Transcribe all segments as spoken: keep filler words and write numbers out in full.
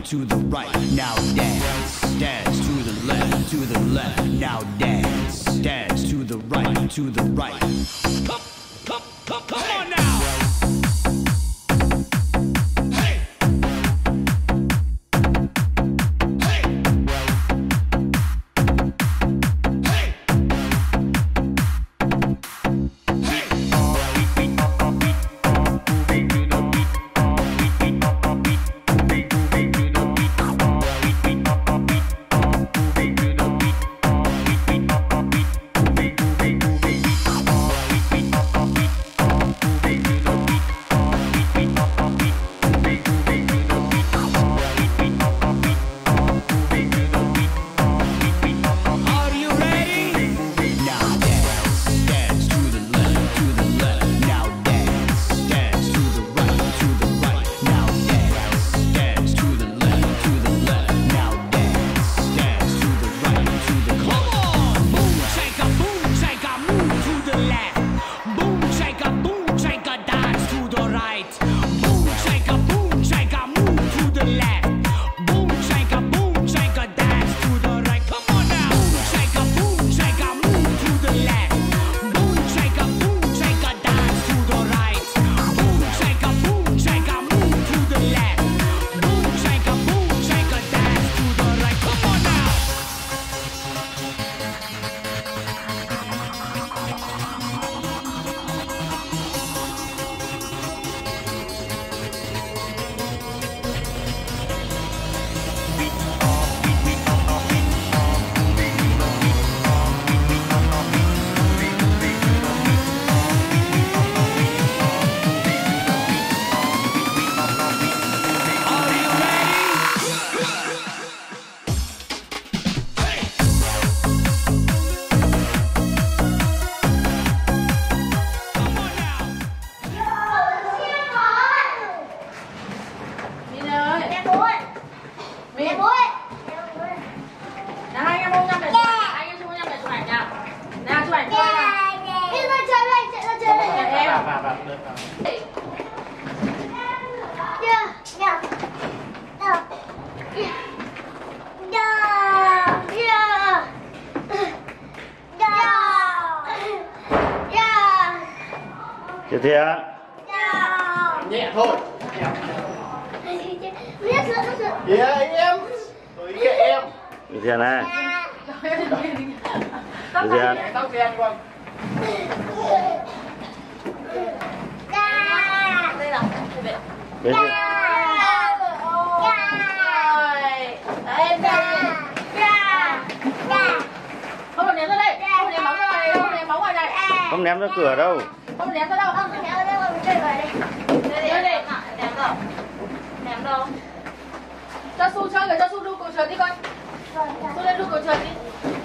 to the right. Now dance, dance to the left, to the left. Now dance, dance to the right, to the right. Come, come, come, come on now. Chị Thịa. Nhẹ thôi. Dạ em. Rồi kệ em. Chị Thịa này. Chị Thịa. Tóc đen con. Đây là Bên kia. Đấy, không được ném ra đây, không ném bóng ra đây, không ném bóng ngoài này. Không ném ra cửa đâu. Không ném ra đâu, không ném ra đây, mình chơi về đây. Đây đây, ném đâu? Ném đâu? Cho Su chơi rồi, cho Su đu cầu trượt đi con. Su lên đu cầu trượt đi.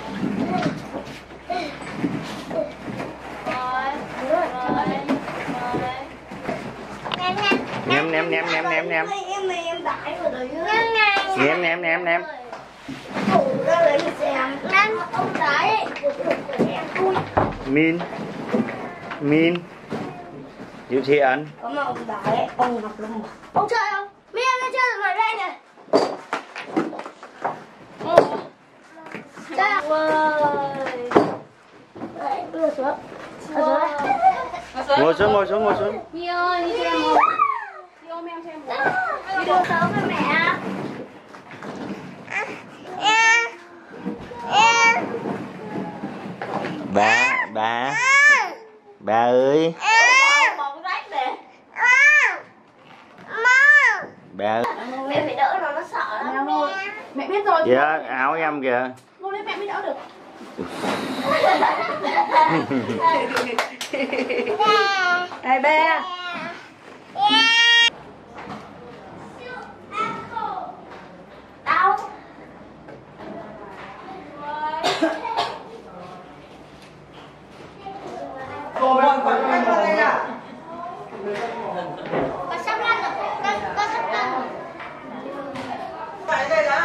Ném ném ném ném ném ném. Em này em đãi rồi đấy. Ném ném ném ném. Thủ ra lấy xem. Nên ông đãi của em vui. Min. Min. Diệu Thiện. Có mà ông đãi ông mặc lông. Ông chơi không? Min em chơi rồi đây này. Chơi à? Đấy, đưa xuống. Ngồi xuống, ngồi xuống, ngồi xuống. Nhi ơi, Nhi cho em ngồi. Đi ôm em cho em ngồi. Đi đưa sớm với mẹ. Bà, bà. Bà ơi. Bóng rách này. Bà ơi. Mẹ phải đỡ nó, nó sợ lắm. Mẹ biết rồi. Kìa, áo em kìa. Ngồi lên mẹ mới đỡ được. Đây bé. Đau. Cô bé phải quay vào đây nha. Con sắp lên rồi. Con, con sắp lên rồi. Tại đây đã.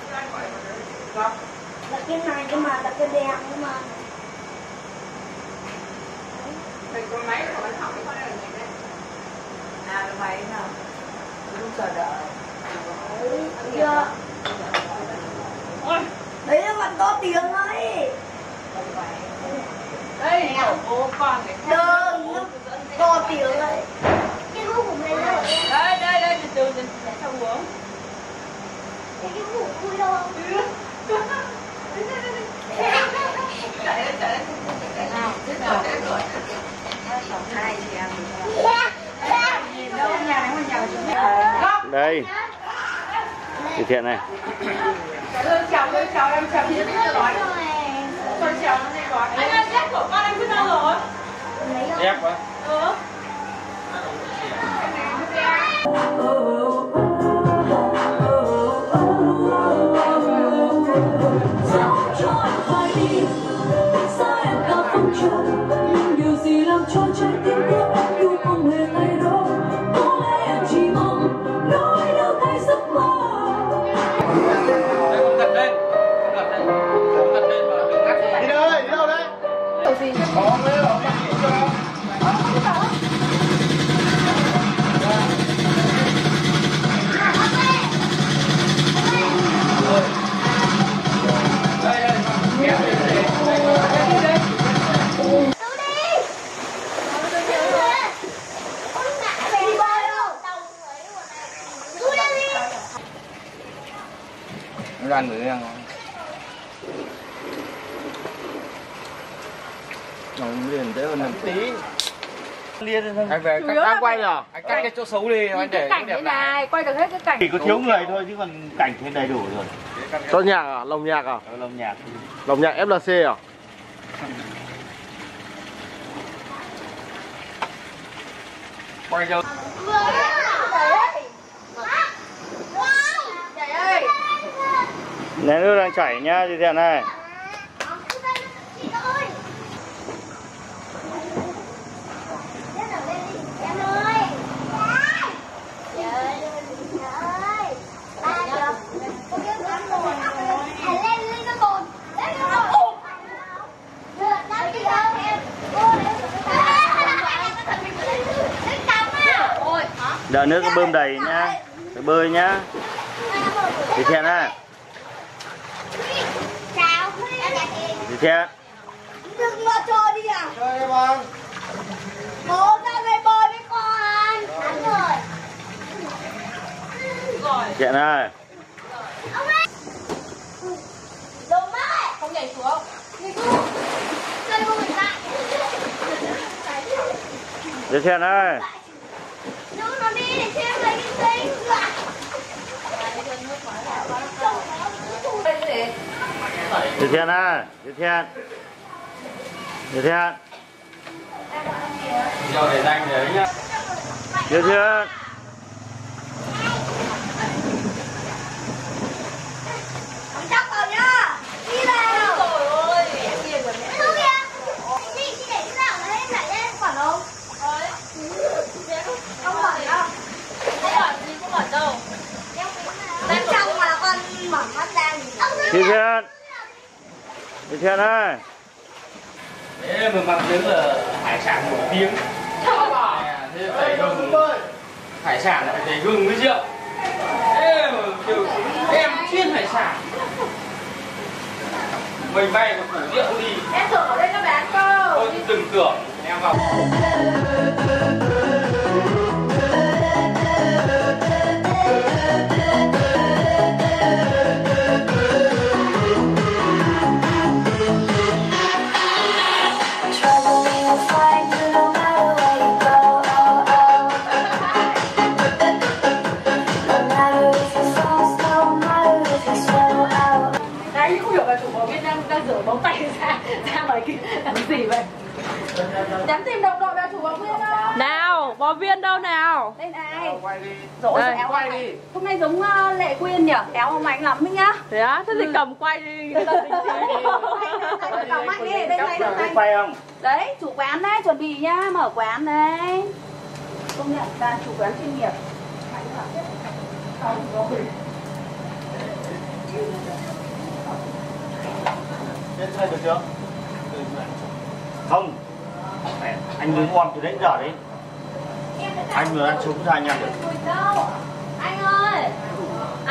Là cái này cơ mà, là cái đẹp cơ mà. Mình có máy của anh học cái con này là gì đấy? À, cái máy nào? Không chờ đợi. Chưa. Đấy là mặt to tiếng ấy. Đây, bố con này. Đơ, to tiếng ấy. Cái hũ của mình đâu? Đây, đây, đây, từ từ, từ từ, cho uống. Cái hũ vui đâu không? Chạy lên, chạy lên. Nào, chết rồi, chết rồi. Hai chị em. Nhìn đâu, nhà này mà nhà chúng mình. Đây. Từ thiện này. Lương chào, lương chào, em chào chị chưa nói. Cho chào nó này gói. Anh ơi, dép của con em cứ đâu rồi? Dép hả? Ừ. Điều gì làm cho trái tim của em yêu không hề thay đổi? Có lẽ em chỉ mong nỗi đau thay giấc mơ. Đây, con gật lên. Con gật lên. Con gật lên và đừng ngắt đi. Đi đâu đây? Đi đâu đây? Kiểu gì? Có mấy ở đây chỉ cho. Đây, đây, kéo đi. Đây, đây. Nó ăn thử ăn nó liền tới hơn tí liên anh về cắt đang quay rồi anh cắt cái chỗ xấu đi anh để Cảnh thế này, quay được hết cái cảnh. Chỉ có thiếu người thôi chứ còn cảnh thì đầy đủ rồi. cho nhạc à lồng nhạc à Ở lồng nhạc. lồng nhạc ép lờ xê à quay cho Nén nước đang chảy nhá, từ thiện này. Đợi nước bơm đầy nhá, phải bơi nhá. Từ thiện này. Chào. Từ thiện. Đừng mà chơi đi à? chơi đi con. Bố ra đây bơi với con. Đúng rồi. Từ thiện này. Ông ơi. Đúng đấy. Không nhảy xuống. Đi xuống. Chơi vô mình lại. Từ thiện này. Giữ nó đi để xem lấy cái xinh. Từ thiện này. Từ thiện. Từ thiện. Giờ để dành đấy nhá. Từ thiện. Chắc vào nhá. Đi vào. Trời ơi, em điên rồi mẹ. Xuống kìa. Đi, chị để cái nào đấy lại lên quản không? Ơi. Không quản đâu. Không quản gì, không quản đâu. Bên trong mà con mở mắt ra thì Từ thiện. Từ thiện này. Thế mà bằng tiếng là hải sản nổi tiếng. Thế phải gừng. Hải sản phải để gừng với rượu. Thế mà kiểu em chuyên hải sản. Mình bay mà củ rượu đi. Em tưởng ở đây nó bán cơ. Tôi đừng tưởng em vào. Đấy, không hiểu là chủ bò Việt Nam đang rửa móng tay ra ra ngoài kia làm gì vậy? Nhắn tìm đồng đội vào chủ bò Viên ơi. Nào, bò Viên đâu nào? Đây này. Quay đi. Rồi Đây. éo Quay quay đi. đi. Hôm nay giống uh, Lệ Quyên nhỉ? Éo ông mạnh lắm đấy nhá. Thế á? Thế thì cầm quay đi. Người ta tính gì? Cầm mạnh đi, đây này, đây này. Quay không? Đấy, chủ quán đấy, chuẩn bị nhá, mở quán đấy. Công nhận là chủ quán chuyên nghiệp. Không rồi. Lên xe được chưa? Không. Anh đứng on từ đến giờ đấy. Anh vừa ăn trúng ra anh ăn được. Đâu? Anh ơi.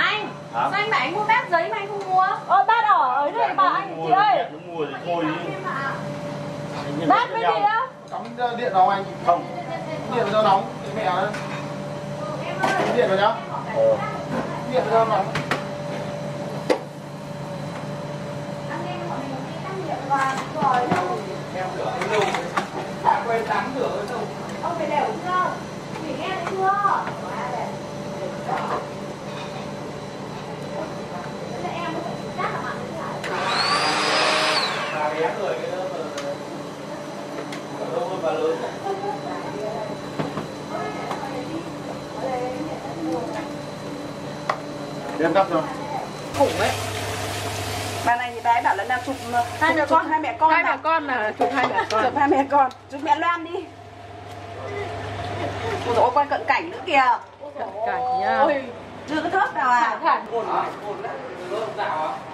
Hả? Sao anh bảo anh mua bát giấy mà anh không mua? Ờ bát ở ở đây bà anh chị ơi. Nó mua thì thôi đi. Bát với gì á? Cắm điện nóng anh. Không. Điện cho nóng. Mẹ ơi. Điện rồi nhá. Ờ. Điện cho nóng. Em rửa cái đâu? Em quay tắm rửa cái đâu? Ông phải đều chưa? Chị nghe thấy chưa? Bà bé rồi cái đó mà đâu hơn bà lớn. Em cắt rồi. Khủng ấy. Bà này thì bà ấy bảo là nào chụp hai mẹ con, hai mẹ con. Hai mẹ con là chụp hai mẹ con. Chụp hai mẹ con, chụp mẹ Loan đi. Ôi dồi ôi, quay cận cảnh nữa kìa. Cảnh nha. Ôi, chưa có thớt nào à. Thẳng. Ổn à? Ổn đấy. Lớn dạo à?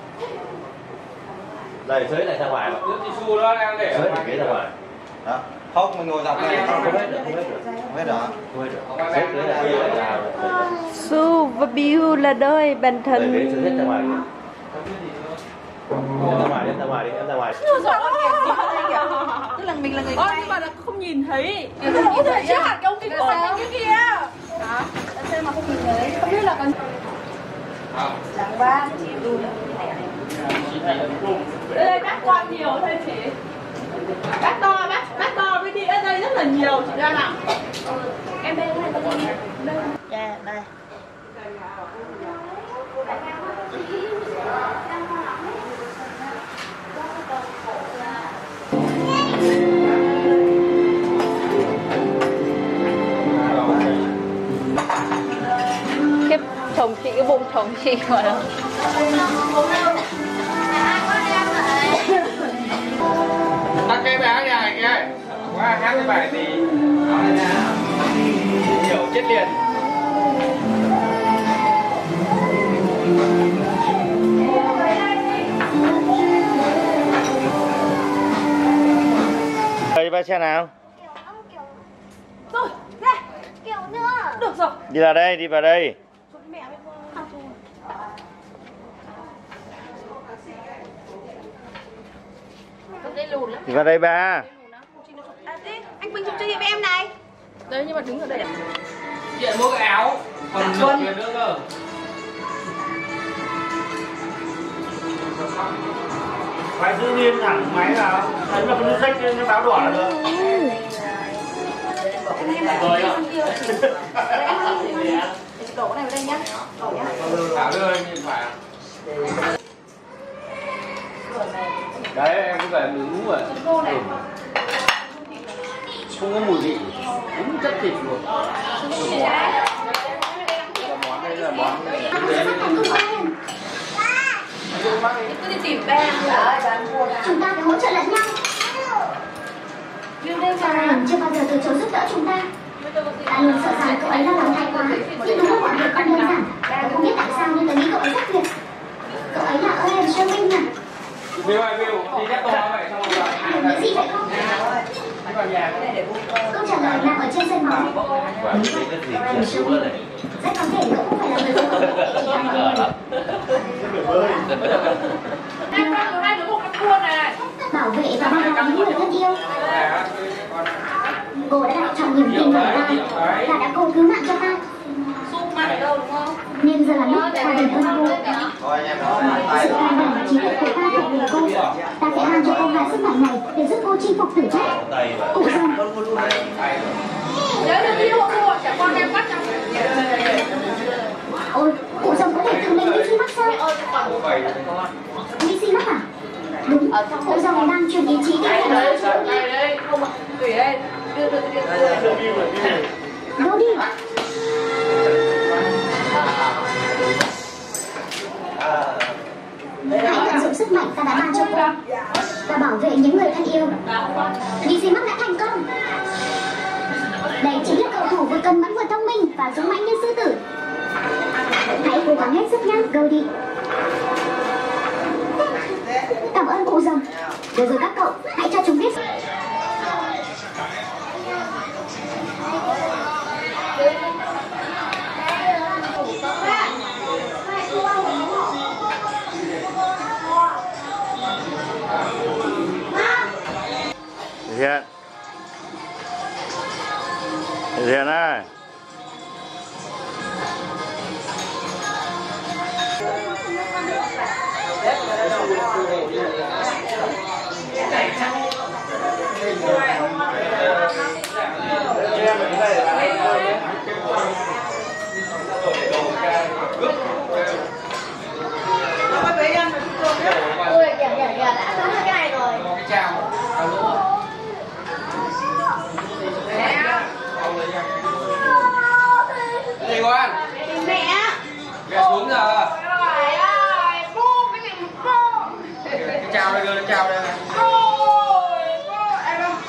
Đây dưới này ra ngoài mà. Nước tissue đó đang để Dưới này ghế ra ngoài. Đó. Không, mình ngồi dọc này Không hết được, không hết được. không hết được. Không hết được. Dưới dưới này dưới này là Su và Biu là đôi bạn Đây, ghế thân. dưới hết ra ngoài. Em ra ngoài đi, em ra ngoài đi, em ra ngoài. Tức là mình là người Ôi quay. nhưng mà là không nhìn thấy. Người ta nghĩ thấy chứ hạt cái ông kia có xanh cái kia. Hả? Sao mà không nhìn thấy? Không biết là còn Chẳng ba, chị đu nữa. đây bát con nhiều thôi chị. Bát to, bát bát to với đĩa ở đây rất là nhiều chị ra nào. Em bên này có gì? Dạ, đây. Cái chồng chị, cái bụng chồng chị mà đâu. tắt cái báo nhà này kia. Qua hát cái bài gì? Hiểu chết liền. Đi ba xe nào? Rồi, đây. Kiểu nữa. Được rồi. Đi vào đây, đi vào đây. Mẹ với con không. Con đây lùn lắm. Đi vào đây ba. À, tí, anh Quỳnh chụp cho chị với em này. Đấy nhưng mà đứng ở đây. Điện mua cái áo. Còn được tiền nữa cơ. Phải giữ nghiêm thẳng máy vào. Ấn vào cái nút xích nó báo đỏ là được. Rồi ạ. Chị đổ cái này vào đây nhá. Đổ nhá. Thảo đưa anh nhìn phải. Đấy em cứ phải nướng rồi. Không có mùi vị. Đúng chất thịt luôn. Món đây là món Cứ đi tìm Ben. Chúng ta phải hỗ trợ lẫn nhau. Sao Ryan chưa bao giờ từ chối giúp đỡ chúng ta. Ta luôn sợ rằng cậu ấy lo lắng thái quá. Nhưng đúng là mọi việc không đơn giản. Tớ không biết tại sao nhưng tớ nghĩ cậu ấy rất tuyệt. Cậu ấy là Owen Sherman à? Bill ơi Bill, đi nhắc to vậy xong rồi. Anh nghĩ gì vậy không? Anh vào nhà. Câu trả lời nằm ở trên sân bóng. Owen Sherman. Rất có thể cậu không phải là người phụ nữ chỉ là người. Hai đứa một cặp cua này. Bảo vệ và bao bọc những người thân yêu. Cô đã đặt chọn niềm tin vào ta và đã cố cứu mạng cho ta. Xung mặt ở đâu đúng không? Nên giờ là lúc ta đền ơn cô. Thôi anh em nói tay Sự can đảm và trí tuệ của ta thuộc về cô. Ta sẽ mang cho cô hai sức mạnh này để giúp cô chinh phục tử chất. Cụ dòng. Nếu được đi hộ cô, chẳng qua em cắt chẳng. Ôi, cụ dòng có thể tự mình đi mắc sao? Đi mắc à? Đúng, cụ dòng đang chuyển ý chí đi theo Đấy, hướng dẫn đây đây, không ạ. Tùy đây. Đưa đưa đưa đưa. Đâu đi? Hãy tận dụng sức mạnh ta đã ban cho cô và bảo vệ những người thân yêu. đi xi mắc đã thành công. Đây chính là cầu thủ vừa cân mẫn vừa thông minh và dũng mãnh như sư tử. Hãy cố gắng hết sức nhé, Goldie. Cảm ơn cụ rồng. Được rồi các cậu, hãy cho chúng biết. Hiền ơi. Ui, giờ giờ giờ đã có cái này rồi. Cái chào. Gì con? Mẹ. Mẹ xuống giờ. Trời ơi, bu cái gì mà cô. Cái chào đây, cái chào đây. Ôi, cô em ơi.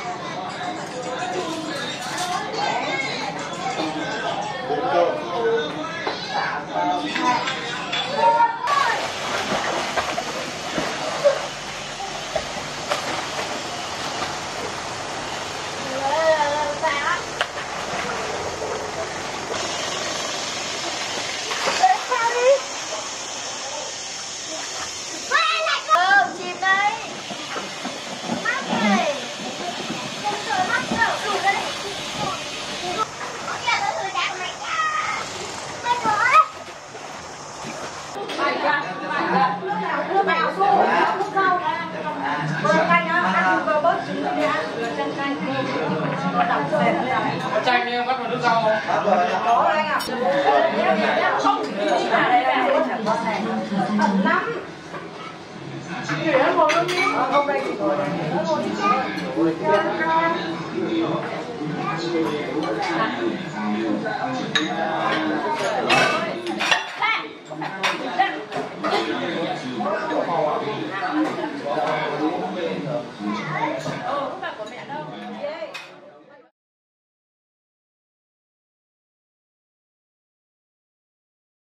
Có chanh đi, bắt vào nước rau không? Có anh ạ. Không, à đây là có chẳng con này. Ẩn lắm. Chỉ nó ngồi luôn đi. Không đây chỉ ngồi này. Nó ngồi đi chứ.